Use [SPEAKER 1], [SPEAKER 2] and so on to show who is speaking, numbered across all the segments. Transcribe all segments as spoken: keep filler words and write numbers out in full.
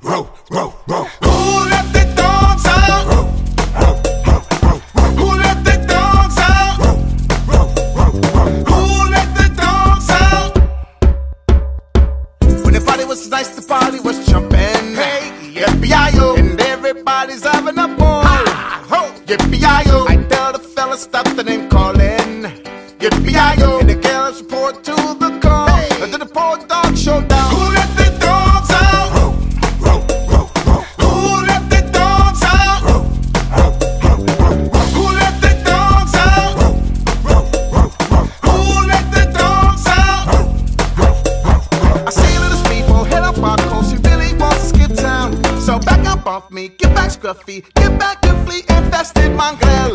[SPEAKER 1] row, row, row.
[SPEAKER 2] Who let the dogs out?
[SPEAKER 1] Row, row, row, row, row.
[SPEAKER 2] Who let the dogs out?
[SPEAKER 1] Row, row, row, row, row.
[SPEAKER 2] Who let the dogs out? When the party was nice, the party was jumping. Hey, yippee-yi-yo, and everybody's having a ball. Yippee-yi-yo, I tell the fellas stop the name calling. Yippee-yi-yo, and the girls report to the call. Hey. To the poor dog showdown. Who let the dogs out?
[SPEAKER 1] Row, row, row, row.
[SPEAKER 2] Who let the dogs out?
[SPEAKER 1] Row, row, row, row, row.
[SPEAKER 2] Who let the dogs out?
[SPEAKER 1] Row, row, row, row.
[SPEAKER 2] Who let the dogs out?
[SPEAKER 1] Row, row, row, row.
[SPEAKER 2] I see little people head up our coast. She really wants to skip town. So back up off me, get back scruffy, get back and flee infested mongrel.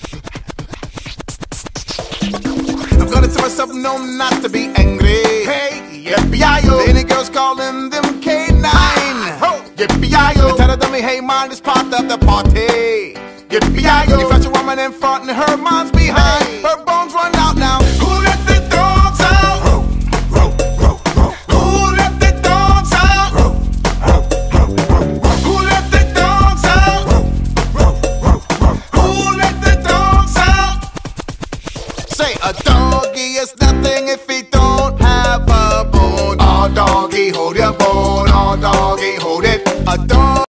[SPEAKER 2] I'm gonna tell myself no, not to be angry. Hey, yippee-yi-yo, any girls calling them K nine. Yippee-yi-yo, tell the dummy, hey man, it's part of the party. Yippee-yi-yo, you got your woman in front and her mom's behind. Her bones run out now. Who let the dogs out?
[SPEAKER 1] Row, row, row, row.
[SPEAKER 2] Who let the dogs out?
[SPEAKER 1] Row, row, row, row, row.
[SPEAKER 2] Who let the dogs out?
[SPEAKER 1] Row, row, row, row.
[SPEAKER 2] Who let the dogs out? Say a doggy is nothing if he don't have a bone. Oh doggy, hold your bone. Oh doggy, hold it. A dog.